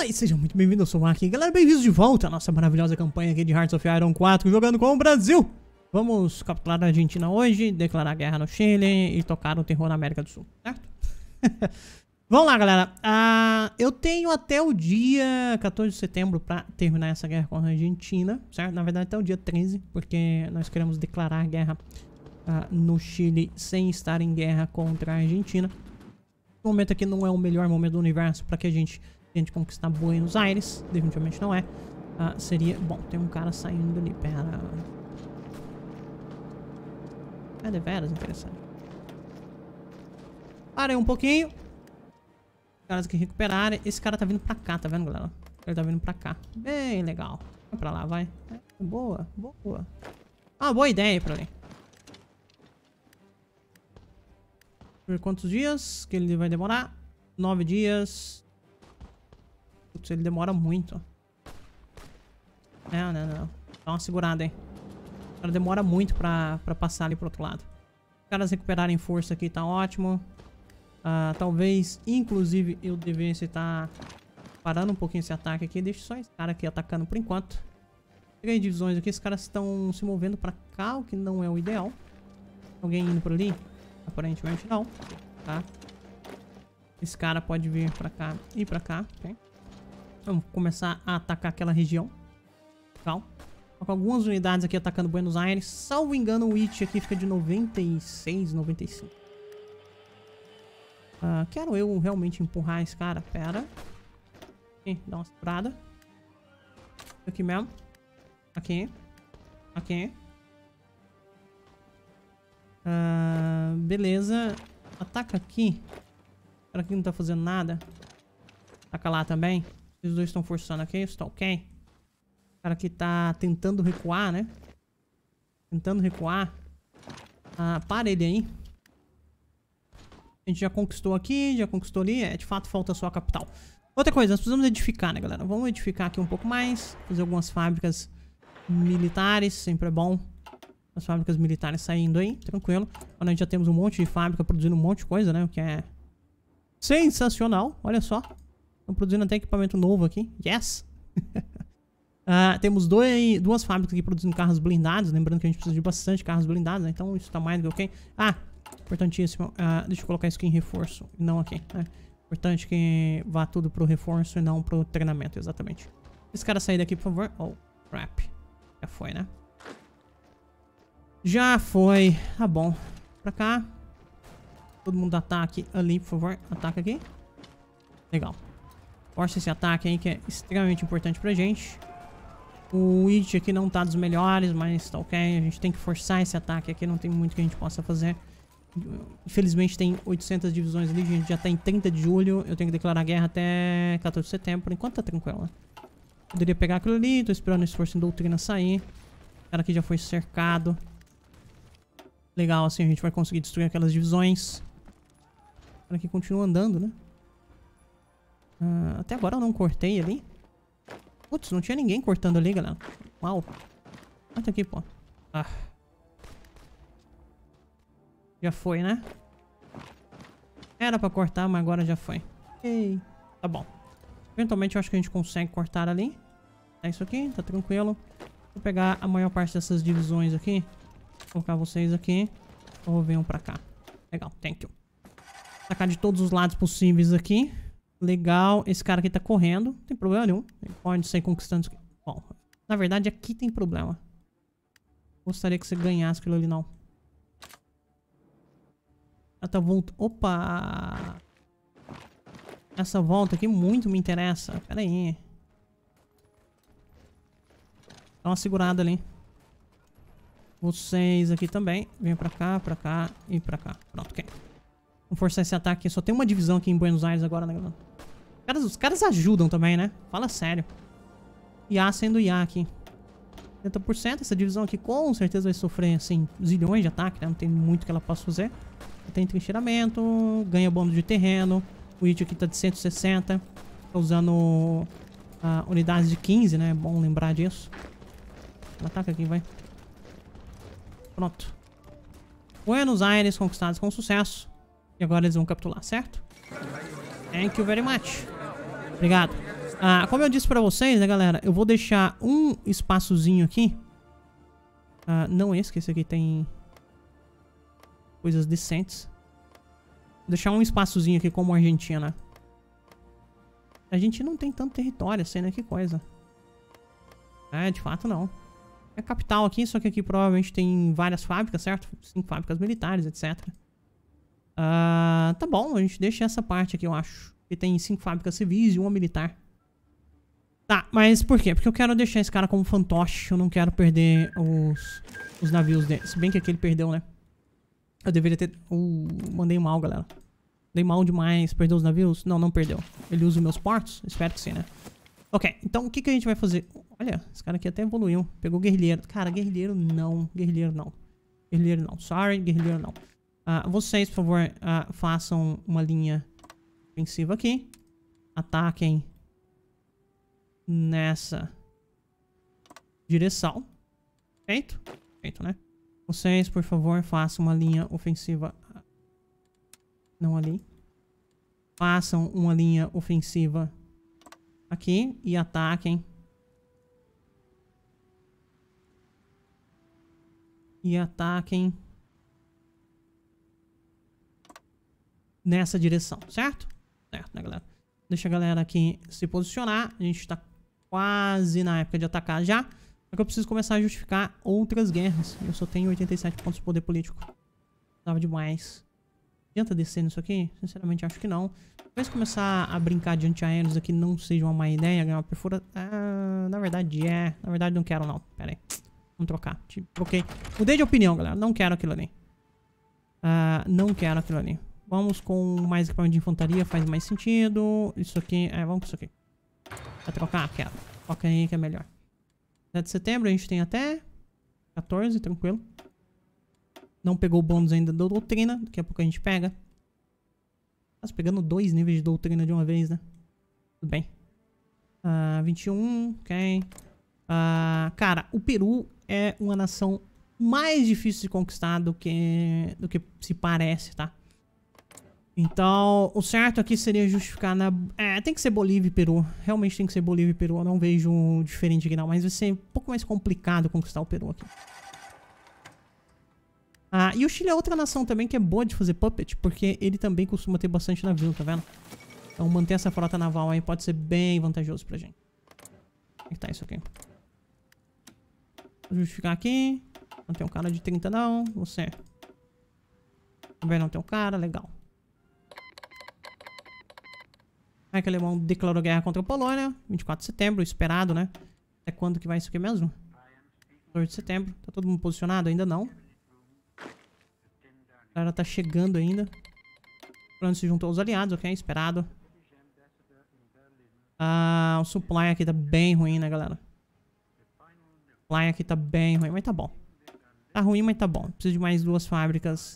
Fala aí, seja muito bem-vindo, eu sou o Mark. Galera, bem-vindos de volta à nossa maravilhosa campanha aqui de Hearts of Iron 4, jogando com o Brasil. Vamos capturar a Argentina hoje, declarar guerra no Chile e tocar o terror na América do Sul, certo? Vamos lá, galera. Eu tenho até o dia 14 de setembro pra terminar essa guerra com a Argentina, certo? Na verdade, até o dia 13, porque nós queremos declarar guerra no Chile sem estar em guerra contra a Argentina. O momento aqui não é o melhor momento do universo para que a gente tente conquistar Buenos Aires. Definitivamente não é. Seria... Bom, tem um cara saindo ali. Pera... É deveras interessante. Parei um pouquinho. Os caras aqui recuperarem. Esse cara tá vindo pra cá, tá vendo, galera? Ele tá vindo pra cá. Bem legal. Vai pra lá, vai. Boa, boa. Boa ideia pra ali. Por quantos dias que ele vai demorar? 9 dias. Putz, ele demora muito. Não. Dá uma segurada aí. O cara demora muito pra passar ali pro outro lado. Os caras recuperarem força aqui, tá ótimo. Talvez, inclusive, eu devesse estar parando um pouquinho esse ataque aqui. Deixa só esse cara aqui atacando por enquanto. 3 divisões aqui. Esses caras estão se movendo pra cá, o que não é o ideal. Alguém indo por ali? Aparentemente não, tá? Esse cara pode vir pra cá e pra cá, ok? Vamos começar a atacar aquela região. Legal. Com algumas unidades aqui atacando Buenos Aires. Salvo engano, o It aqui fica de 96, 95. Quero eu realmente empurrar esse cara? Pera. Aqui, dá uma segurada. Aqui mesmo. Aqui. Beleza. Ataca aqui. O cara aqui não tá fazendo nada. Ataca lá também. Os dois estão forçando aqui. Isso tá ok. O cara aqui tá tentando recuar, né? Para ele aí. A gente já conquistou aqui, já conquistou ali. De fato, falta só a capital. Outra coisa, nós precisamos edificar, né, galera? Vamos edificar aqui um pouco mais. Fazer algumas fábricas militares. Sempre é bom. As fábricas militares saindo aí, tranquilo. Quando a gente já temos um monte de fábrica produzindo um monte de coisa, né? O que é sensacional. Olha só. Estão produzindo até equipamento novo aqui. Yes! Temos duas fábricas aqui produzindo carros blindados. Lembrando que a gente precisa de bastante carros blindados, né? Então isso tá mais do que ok. Importantíssimo. Deixa eu colocar isso aqui em reforço. Não aqui, né? Importante que vá tudo pro reforço e não pro treinamento, exatamente. Esse cara sair daqui, por favor. Oh, crap. Já foi, né? Já foi. Tá bom. Pra cá. Todo mundo ataque ali, por favor. Ataca aqui. Legal. Força esse ataque aí que é extremamente importante pra gente. O It aqui não tá dos melhores, mas tá ok. A gente tem que forçar esse ataque aqui. Não tem muito que a gente possa fazer. Infelizmente tem 800 divisões ali. A gente já tá em 30 de julho. Eu tenho que declarar guerra até 14 de setembro. Por enquanto tá tranquilo, né? Poderia pegar aquilo ali. Tô esperando esse força em doutrina sair. O cara aqui já foi cercado. Legal, assim a gente vai conseguir destruir aquelas divisões. O cara aqui continua andando, né? Até agora eu não cortei ali. Putz, não tinha ninguém cortando ali, galera. Uau. Olha aqui, pô. Já foi, né? Era pra cortar, mas agora já foi. Ei. Tá bom. Eventualmente eu acho que a gente consegue cortar ali. É isso aqui, tá tranquilo. Vou pegar a maior parte dessas divisões aqui. Vou colocar vocês aqui. Ou venham pra cá. Legal, thank you. Atacar de todos os lados possíveis aqui. Legal. Esse cara aqui tá correndo. Não tem problema nenhum. Ele pode sair conquistando. Bom, na verdade aqui tem problema. Gostaria que você ganhasse aquilo ali, não. Ela tá voltando. Opa! Essa volta aqui muito me interessa. Pera aí. Dá uma segurada ali. Vocês aqui também. Venham pra cá e pra cá. Pronto, ok. Vamos forçar esse ataque. Só tem uma divisão aqui em Buenos Aires agora, né, galera? Os caras ajudam também, né? Fala sério. IA sendo IA aqui. 70%. Essa divisão aqui com certeza vai sofrer, assim, zilhões de ataque, né? Não tem muito que ela possa fazer. Tem trincheiramento. Ganha bônus de terreno. O It aqui tá de 160. Tá usando unidades de 15, né? É bom lembrar disso. Ataca aqui, vai. Pronto. Buenos Aires conquistados com sucesso. E agora eles vão capturar, certo? Thank you very much. Obrigado. Como eu disse pra vocês, né, galera? Eu vou deixar um espaçozinho aqui. Não esse, que esse aqui tem coisas decentes. Vou deixar um espaçozinho aqui como Argentina. A gente não tem tanto território assim, né? Que coisa. De fato não. É capital aqui, só que aqui provavelmente tem várias fábricas, certo? 5 fábricas militares, etc. Tá bom, a gente deixa essa parte aqui, eu acho. Que tem 5 fábricas civis e 1 militar. Tá, mas por quê? Porque eu quero deixar esse cara como fantoche. Eu não quero perder os navios dele. Se bem que aqui ele perdeu, né? Eu deveria ter... mandei mal, galera. Dei mal demais. Perdeu os navios? Não, não perdeu. Ele usa os meus portos? Espero que sim, né? Ok, então o que a gente vai fazer? Olha, esse cara aqui até evoluiu. Pegou guerrilheiro. Cara, guerrilheiro não. Guerrilheiro não. Guerrilheiro não. Sorry, guerrilheiro não. Vocês, por favor, façam uma linha ofensiva aqui. Ataquem nessa direção. Feito? Feito, né? Vocês, por favor, façam uma linha ofensiva. Não ali. Façam uma linha ofensiva aqui e ataquem. E ataquem nessa direção, certo? Certo, né, galera? Deixa a galera aqui se posicionar. A gente tá quase na época de atacar já. Só que eu preciso começar a justificar outras guerras. Eu só tenho 87 pontos de poder político. Tava demais. Adianta descer nisso aqui? Sinceramente, acho que não. Talvez começar a brincar de antiaéreos aqui não seja uma má ideia. Ganhar uma perfura... na verdade é. Na verdade não quero não. Pera aí. Vamos trocar. Troquei. Mudei de opinião, galera. Não quero aquilo ali. Não quero aquilo ali. Vamos com mais equipamento de infantaria. Faz mais sentido. Isso aqui... vamos com isso aqui. Vai trocar? Quero. Troca aí que é melhor. 7 de setembro a gente tem até 14, tranquilo. Não pegou o bônus ainda da doutrina. Daqui a pouco a gente pega. Nossa, pegando 2 níveis de doutrina de uma vez, né? Tudo bem. 21, ok. Cara, o Peru é uma nação mais difícil de conquistar do que se parece, tá? Então, o certo aqui seria justificar na... tem que ser Bolívia e Peru. Realmente tem que ser Bolívia e Peru. Eu não vejo diferente aqui não. Mas vai ser um pouco mais complicado conquistar o Peru aqui. E o Chile é outra nação também que é boa de fazer puppet. Porque ele também costuma ter bastante navio, tá vendo? Então manter essa frota naval aí pode ser bem vantajoso pra gente. Como é que tá isso aqui? Vou justificar aqui. Não tem um cara de 30 não. Você. Também não tem um cara. Legal. Aí que o alemão declarou guerra contra a Polônia. 24 de setembro, esperado, né? Até quando que vai isso aqui mesmo? 14 de setembro. Tá todo mundo posicionado? Ainda não. A galera tá chegando ainda. Quando se juntou aos aliados, ok? Esperado. O supply aqui tá bem ruim, né, galera? O supply aqui tá bem ruim, mas tá bom. Tá ruim, mas tá bom. Preciso de mais 2 fábricas.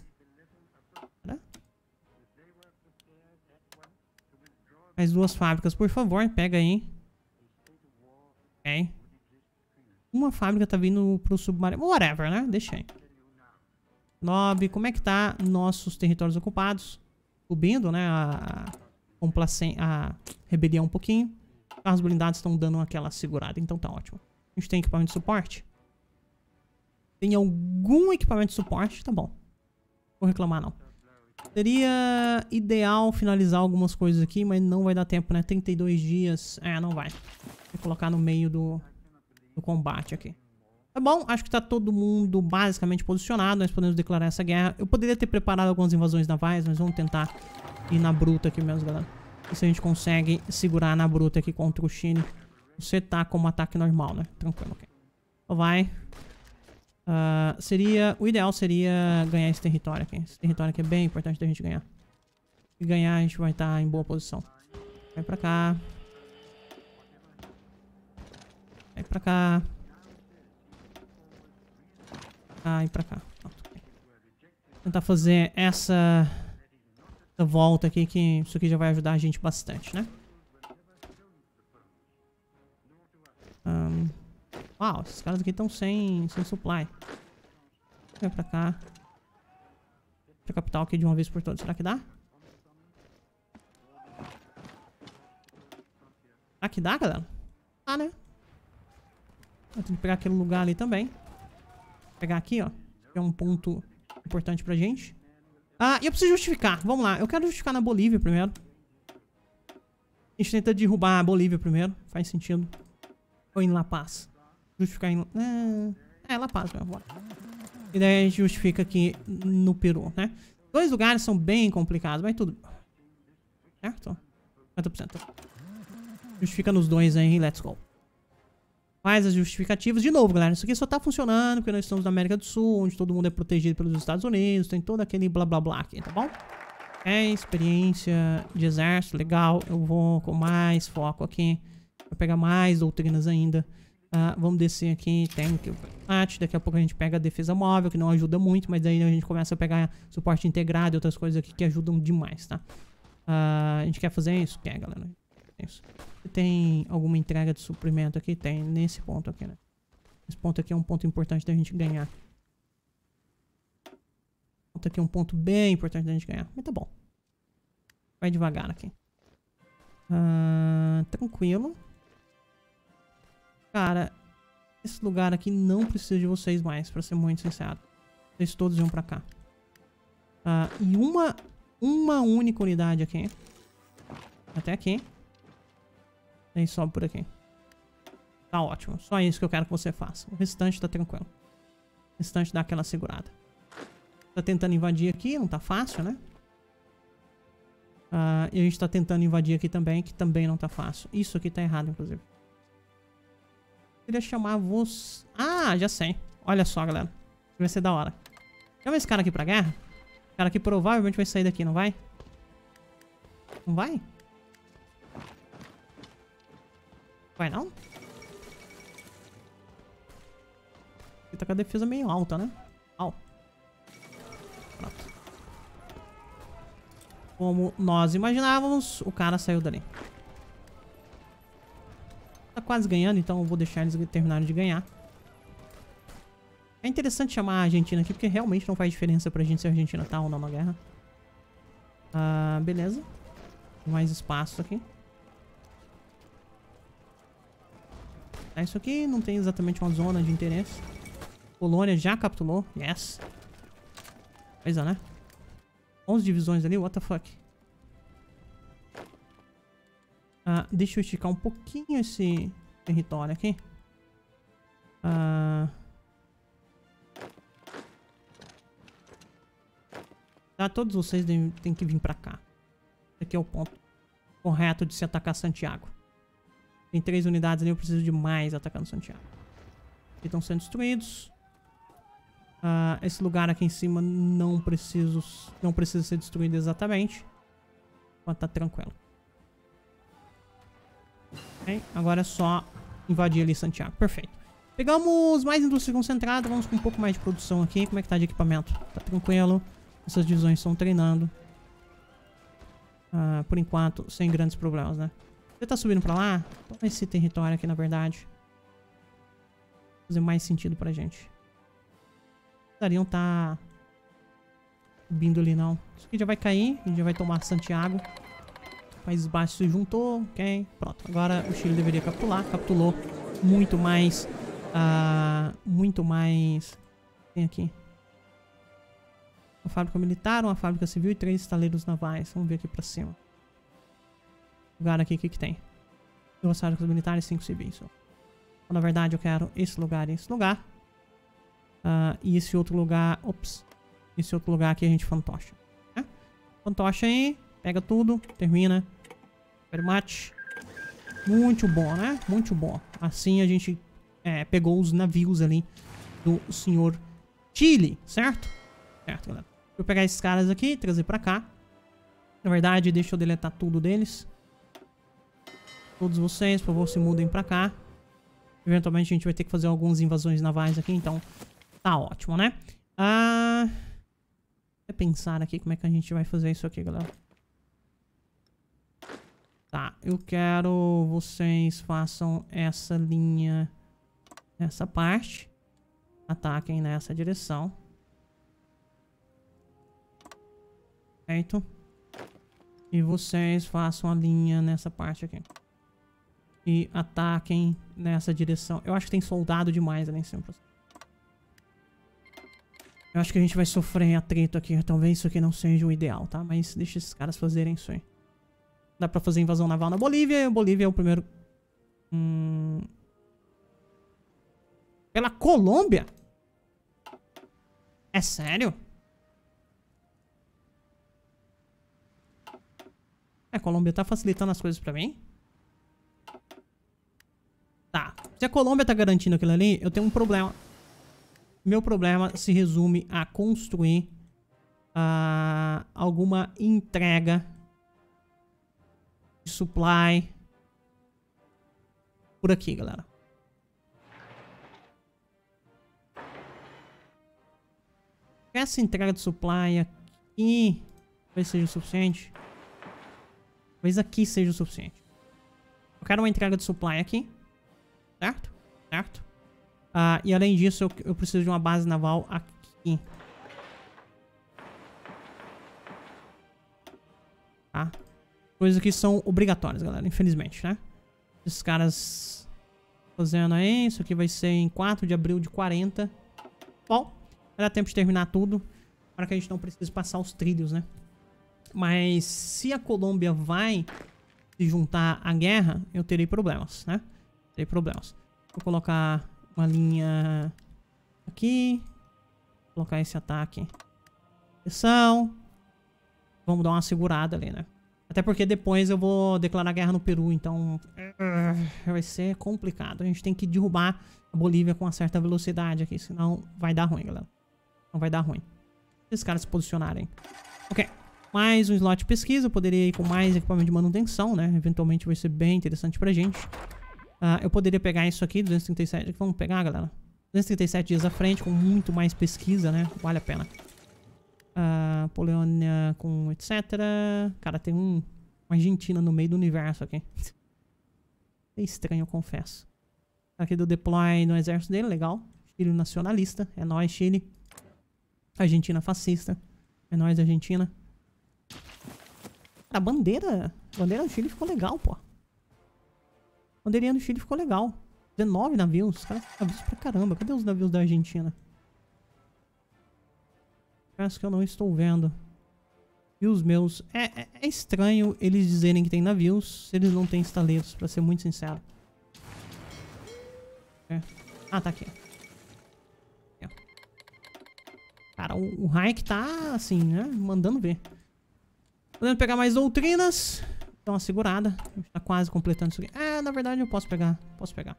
Mais 2 fábricas, por favor. Pega aí. Ok. Uma fábrica tá vindo pro submarino. Whatever, né? Deixa aí. 9. Como é que tá nossos territórios ocupados? Subindo, né? A rebelião um pouquinho. Carros blindados estão dando aquela segurada. Então tá ótimo. A gente tem equipamento de suporte? Tem algum equipamento de suporte? Tá bom. Não vou reclamar, não. Seria ideal finalizar algumas coisas aqui, mas não vai dar tempo, né? 32 dias. Não vai. Vou colocar no meio do combate aqui. Tá bom, acho que tá todo mundo basicamente posicionado. Nós podemos declarar essa guerra. Eu poderia ter preparado algumas invasões navais, mas vamos tentar ir na bruta aqui mesmo, galera. E se a gente consegue segurar na bruta aqui contra o Chile. Você tá como ataque normal, né? Tranquilo, ok. Então vai. O ideal seria ganhar esse território aqui. Esse território aqui é bem importante da gente ganhar. Se ganhar, a gente vai estar em boa posição. Vai pra cá. Vai pra cá. E pra cá. Pronto, okay. Tentar fazer essa volta aqui, que isso aqui já vai ajudar a gente bastante, né? Uau, esses caras aqui estão sem supply. Vai pra cá. Pra capital aqui de uma vez por todas. Será que dá? Aqui dá, galera? Ah, né? Eu tenho que pegar aquele lugar ali também. Vou pegar aqui, ó. Que é um ponto importante pra gente. Ah, e eu preciso justificar. Vamos lá. Eu quero justificar na Bolívia primeiro. A gente tenta derrubar a Bolívia primeiro. Faz sentido. Ou em La Paz. Justificar em... La Paz mesmo. Bora. E daí a gente justifica aqui no Peru, né? Dois lugares são bem complicados, mas tudo... Certo? 50%. Justifica nos dois aí, let's go. Faz as justificativas. De novo, galera, isso aqui só tá funcionando porque nós estamos na América do Sul, onde todo mundo é protegido pelos Estados Unidos. Tem todo aquele blá blá blá aqui, tá bom? Experiência de exército, legal. Eu vou com mais foco aqui. Vou pegar mais doutrinas ainda. Vamos descer aqui, tem que daqui a pouco a gente pega a defesa móvel, que não ajuda muito, mas daí a gente começa a pegar suporte integrado e outras coisas aqui que ajudam demais, tá? A gente quer fazer isso? Quer, galera. Isso. Tem alguma entrega de suprimento aqui? Tem, nesse ponto aqui, né? Esse ponto aqui é um ponto importante da gente ganhar. Esse ponto aqui é um ponto bem importante da gente ganhar. Mas tá bom. Vai devagar aqui. Tranquilo. Cara, esse lugar aqui não precisa de vocês mais, pra ser muito sincero. Vocês todos iam pra cá. E uma única unidade aqui. Até aqui. E sobe por aqui. Tá ótimo. Só isso que eu quero que você faça. O restante tá tranquilo. O restante dá aquela segurada. Tá tentando invadir aqui, não tá fácil, né? E a gente tá tentando invadir aqui também, que também não tá fácil. Isso aqui tá errado, inclusive. Eu queria chamar você... já sei. Olha só, galera. Vai ser da hora. Chama esse cara aqui pra guerra. O cara aqui provavelmente vai sair daqui, não vai? Não vai? Vai não? Ele tá com a defesa meio alta, né? Pronto. Como nós imaginávamos, o cara saiu dali. Tá quase ganhando, então eu vou deixar eles terminarem de ganhar. É interessante chamar a Argentina aqui, porque realmente não faz diferença pra gente se a Argentina tá ou não na guerra. Beleza. Mais espaço aqui. Isso aqui não tem exatamente uma zona de interesse. Polônia já capturou. Yes. Pois é, né? 11 divisões ali, what the fuck. Deixa eu esticar um pouquinho esse território aqui. Todos vocês têm que vir pra cá. Esse aqui é o ponto correto de se atacar Santiago. Tem 3 unidades ali, eu preciso de mais atacando Santiago. Aqui estão sendo destruídos. Esse lugar aqui em cima não precisa ser destruído exatamente. Mas tá tranquilo. Okay. Agora é só invadir ali Santiago. Perfeito. Pegamos mais indústria concentrada. Vamos com um pouco mais de produção aqui. Como é que tá de equipamento? Tá tranquilo. Essas divisões estão treinando. Por enquanto, sem grandes problemas, né? Você tá subindo pra lá? Toma esse território aqui, na verdade. Fazer mais sentido pra gente. Precisariam tá subindo ali, não. Isso aqui já vai cair. A gente já vai tomar Santiago. Países Baixos se juntou. Ok. Pronto. Agora o Chile deveria capitular. Capitulou muito mais. Muito mais. Tem aqui. Uma fábrica militar, uma fábrica civil e 3 estaleiros navais. Vamos ver aqui pra cima. Lugar aqui, o que tem? 2 fábricas militares e 5 civis. Então, na verdade, eu quero esse lugar e esse lugar. E esse outro lugar... Ops. Esse outro lugar aqui a gente fantocha. Né? Fantocha aí. Pega tudo. Termina. Very much. Muito bom, né? Muito bom. Assim a gente pegou os navios ali do senhor Chile. Certo? Certo, galera. Vou pegar esses caras aqui e trazer pra cá. Na verdade, deixa eu deletar tudo deles. Todos vocês, por favor, se mudem pra cá. Eventualmente a gente vai ter que fazer algumas invasões navais aqui, então tá ótimo, né? Vou pensar aqui como é que a gente vai fazer isso aqui, galera. Tá, eu quero vocês façam essa linha nessa parte. Ataquem nessa direção. Certo? E vocês façam a linha nessa parte aqui. e ataquem nessa direção. Eu acho que tem soldado demais ali em cima. Eu acho que a gente vai sofrer atrito aqui. Talvez isso aqui não seja o ideal, tá? Mas deixa esses caras fazerem isso aí. Dá pra fazer invasão naval na Bolívia. E a Bolívia é o primeiro... Pela Colômbia? É sério? A Colômbia tá facilitando as coisas pra mim? Tá. Se a Colômbia tá garantindo aquilo ali, eu tenho um problema. Meu problema se resume a construir alguma entrega de supply por aqui, galera. Essa entrega de supply aqui talvez seja o suficiente. Talvez aqui seja o suficiente. Eu quero uma entrega de supply aqui. Certo? Certo? E além disso, eu preciso de uma base naval aqui. Tá? Coisas que são obrigatórias, galera. Infelizmente, né? Esses caras fazendo aí. Isso aqui vai ser em 4 de abril de 40. Bom, vai dar tempo de terminar tudo. Para que a gente não precise passar os trilhos, né? Mas se a Colômbia vai se juntar à guerra, eu terei problemas, né? Terei problemas. Vou colocar uma linha aqui. Vou colocar esse ataque. Atenção. Vamos dar uma segurada ali, né? Até porque depois eu vou declarar guerra no Peru, então vai ser complicado. A gente tem que derrubar a Bolívia com uma certa velocidade aqui, senão vai dar ruim, galera. Não vai dar ruim. Se esses caras se posicionarem. Ok. Mais um slot de pesquisa. Eu poderia ir com mais equipamento de manutenção, né? Eventualmente vai ser bem interessante pra gente. Eu poderia pegar isso aqui, 237. Vamos pegar, galera. 237 dias à frente, com muito mais pesquisa, né? Vale a pena. Polônia com etc. Cara, tem uma Argentina no meio do universo aqui. É estranho, eu confesso. Aqui do deploy no exército dele, legal. Chile nacionalista. É nóis, Chile. Argentina fascista. É nóis, Argentina. A bandeira do Chile ficou legal, pô. A bandeirinha do Chile ficou legal. 19 navios. Cara, navios pra caramba. Cadê os navios da Argentina? Parece que eu não estou vendo. E os meus... É estranho eles dizerem que tem navios se eles não têm estaleiros, pra ser muito sincero. Tá aqui. Cara, o Hayek tá assim, né? Mandando ver. Podendo pegar mais doutrinas. Dá uma segurada. A gente tá quase completando isso aqui. Na verdade eu posso pegar. Posso pegar.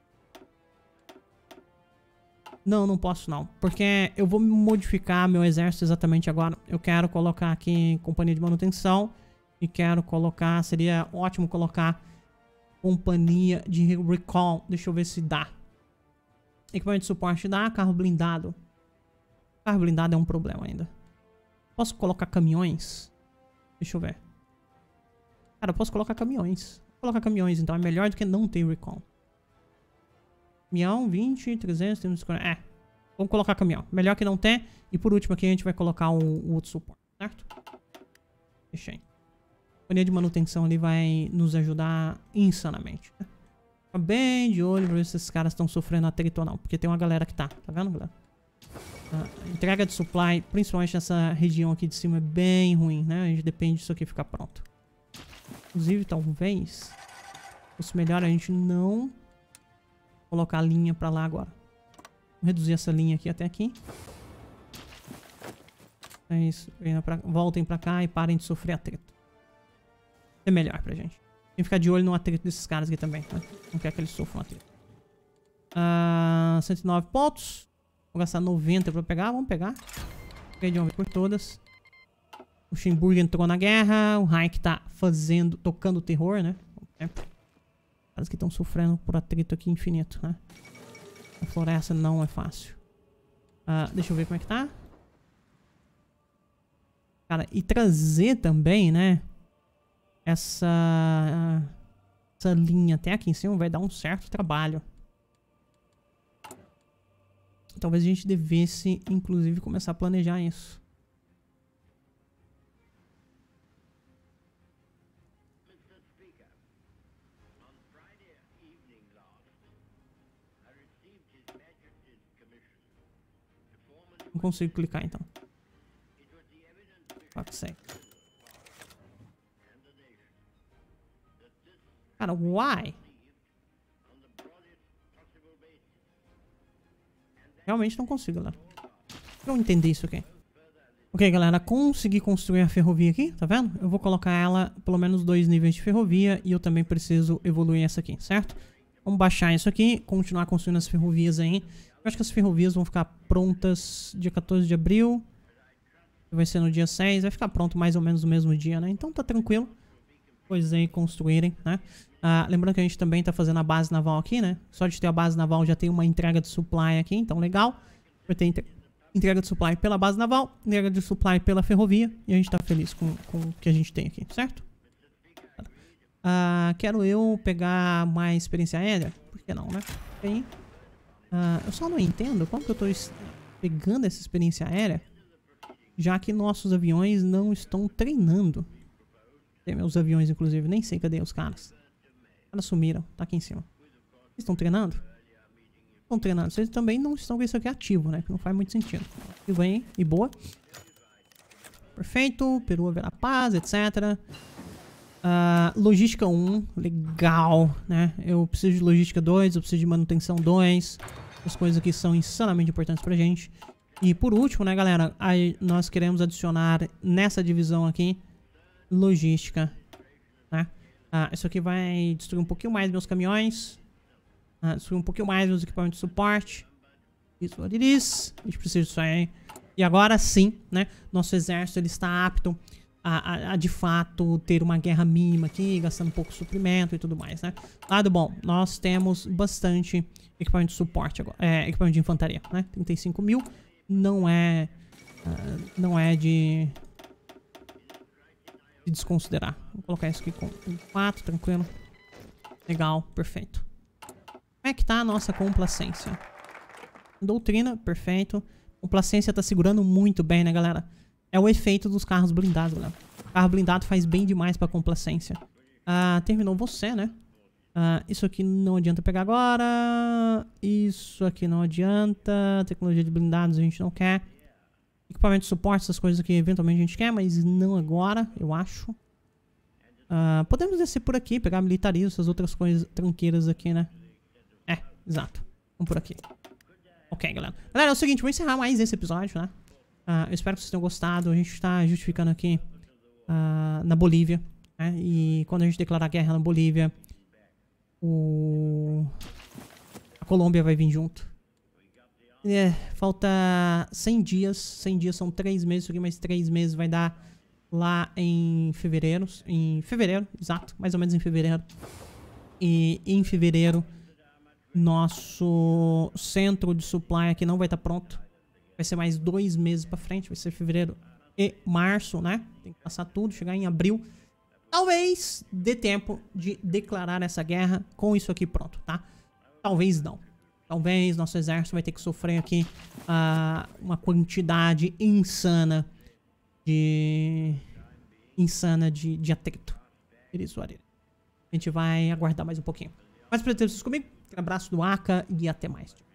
Não, não posso não. Porque eu vou modificar meu exército exatamente agora. Eu quero colocar aqui companhia de manutenção. E quero colocar... Seria ótimo colocar companhia de recall. Deixa eu ver se dá. Equipamento de suporte dá. Carro blindado. Carro blindado é um problema ainda. Posso colocar caminhões? Deixa eu ver. Cara, eu posso colocar caminhões. Vou colocar caminhões, então é melhor do que não ter recall. Caminhão, 20, 300, 340. Vamos colocar caminhão. Melhor que não ter. E por último aqui a gente vai colocar o outro suporte, certo? Fechei. A companhia de manutenção ali vai nos ajudar insanamente, né? Fica bem de olho pra ver se esses caras estão sofrendo atrito ou não. Porque tem uma galera que tá. Tá vendo, galera? A entrega de supply, principalmente nessa região aqui de cima, é bem ruim, né? A gente depende disso aqui ficar pronto. Inclusive, talvez fosse melhor a gente não colocar a linha pra lá agora. Vou reduzir essa linha aqui até aqui. É isso. Voltem pra cá e parem de sofrer atrito. É melhor pra gente. Tem que ficar de olho no atrito desses caras aqui também, né? Não quer que eles sofram atrito. 109 pontos. Vou gastar 90 pra pegar. Vamos pegar. Peguei de uma vez por todas. O Luxemburgo entrou na guerra. O Hayek tá tocando terror, né? Os caras que estão sofrendo por atrito aqui infinito, né? A floresta não é fácil. Deixa eu ver como é que tá. Cara, e trazer também, né? Essa linha até aqui em cima vai dar um certo trabalho. Talvez a gente devesse, inclusive, começar a planejar isso. Não consigo clicar, então. Fuck sake. Cara, why? Realmente não consigo, galera. Deixa eu entender isso aqui. Ok, galera, consegui construir a ferrovia aqui, tá vendo? Eu vou colocar ela pelo menos 2 níveis de ferrovia e eu também preciso evoluir essa aqui, certo? Vamos baixar isso aqui, continuar construindo as ferrovias aí. Eu acho que as ferrovias vão ficar prontas dia 14 de abril. Vai ser no dia 6, vai ficar pronto mais ou menos no mesmo dia, né? Então tá tranquilo. Coisas aí construírem, né? Lembrando que a gente também tá fazendo a base naval aqui, né? Só de ter a base naval já tem uma entrega de supply aqui, então legal. Vai ter entrega de supply pela base naval, entrega de supply pela ferrovia. E a gente tá feliz com o que a gente tem aqui, certo? Quero eu pegar mais experiência aérea? Por que não, né? Tem. Eu só não entendo como que eu tô pegando essa experiência aérea, já que nossos aviões não estão treinando. Tem meus aviões, inclusive. Nem sei cadê os caras. Os caras sumiram. Tá aqui em cima. Eles estão treinando? Estão treinando. Vocês também não estão com isso aqui ativo, né? Que não faz muito sentido. Ativo aí. E boa. Perfeito. Peru haverá paz, etc. Logística 1. Legal, né? Eu preciso de logística 2. Eu preciso de manutenção 2. As coisas aqui são insanamente importantes pra gente. E por último, né, galera? Aí nós queremos adicionar nessa divisão aqui logística, né? Isso aqui vai destruir um pouquinho mais meus caminhões, destruir um pouquinho mais meus equipamentos de suporte. Isso, what it is. A gente precisa disso aí. E agora sim, né? Nosso exército ele está apto a de fato ter uma guerra mínima aqui, gastando um pouco de suprimento e tudo mais, né? Lado bom, nós temos bastante equipamento de suporte agora, equipamento de infantaria, né? 35 mil, não é de desconsiderar. Vou colocar isso aqui com 4, tranquilo. Legal, perfeito. Como é que tá a nossa complacência? Doutrina, perfeito. Complacência tá segurando muito bem, né, galera? É o efeito dos carros blindados, galera. O carro blindado faz bem demais pra complacência. Terminou você, né? Isso aqui não adianta pegar agora. Isso aqui não adianta. Tecnologia de blindados a gente não quer. Equipamento de suporte, essas coisas que eventualmente a gente quer, mas não agora, eu acho. Podemos descer por aqui, pegar militarismo, essas outras coisas tranqueiras aqui, né? Exato. Vamos por aqui. Ok, galera. Galera, é o seguinte, vou encerrar mais esse episódio, né? Eu espero que vocês tenham gostado. A gente tá justificando aqui na Bolívia, né? E quando a gente declarar guerra na Bolívia, a Colômbia vai vir junto. Falta 100 dias. 100 dias são 3 meses. Isso aqui mais 3 meses vai dar lá em fevereiro. Em fevereiro, exato. Mais ou menos em fevereiro. E em fevereiro, nosso centro de supply aqui não vai estar pronto. Vai ser mais 2 meses pra frente. Vai ser fevereiro e março, né? Tem que passar tudo, chegar em abril. Talvez dê tempo de declarar essa guerra com isso aqui pronto, tá? Talvez não. Talvez nosso exército vai ter que sofrer aqui uma quantidade insana de atrito. A gente vai aguardar mais um pouquinho. Mas pra ter vocês comigo, um abraço do Aka e até mais.